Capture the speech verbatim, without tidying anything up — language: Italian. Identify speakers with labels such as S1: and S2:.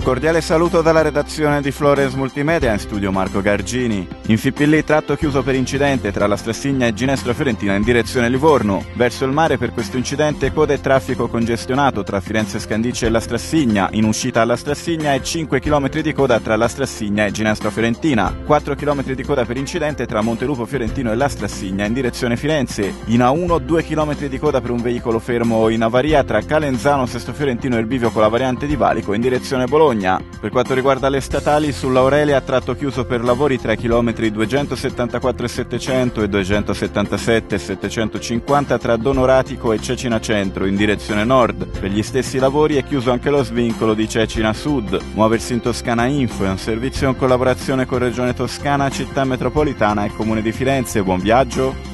S1: cordiale saluto dalla redazione di Flores Multimedia, in studio Marco Gargini. In Fippillì tratto chiuso per incidente tra la Strassigna e Ginestra Fiorentina in direzione Livorno. Verso il mare per questo incidente coda e traffico congestionato tra Firenze Scandicci e la Strassigna, in uscita alla Strassigna, e cinque chilometri di coda tra la Strassigna e Ginestra Fiorentina. quattro chilometri di coda per incidente tra Montelupo Fiorentino e la Strassigna in direzione Firenze. In A uno due chilometri di coda per un veicolo fermo in avaria tra Calenzano, Sesto Fiorentino e il bivio con la variante di Valico in direzione Bologna. Per quanto riguarda le statali, sull'Aurelia tratto chiuso per lavori tra i chilometri duecentosettantaquattro e settecento e duecentosettantasette e settecentocinquanta tra Donoratico e Cecina Centro in direzione nord. Per gli stessi lavori è chiuso anche lo svincolo di Cecina Sud. Muoversi in Toscana Info è un servizio in collaborazione con Regione Toscana, Città Metropolitana e Comune di Firenze. Buon viaggio!